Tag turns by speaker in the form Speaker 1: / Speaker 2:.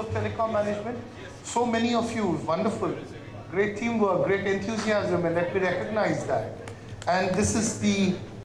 Speaker 1: of telecom management. So many of you, wonderful, great teamwork, great enthusiasm, and let me recognize that. And this is the